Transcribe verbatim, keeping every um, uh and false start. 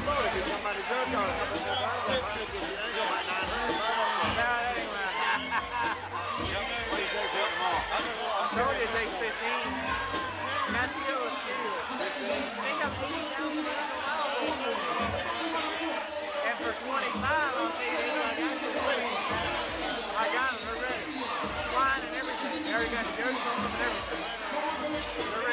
loaded. If somebody does got a couple more miles, I'm trying to get the angle by nine hundred. No, that ain't right. What do you say for them all? I told you it takes fifteen. That's still a steal. I think I'm eighty thousand miles. And for twenty-five, I'll say it ain't like actually. I got them, they're ready. Flying and everything. They already got jerseys on them and everything. They're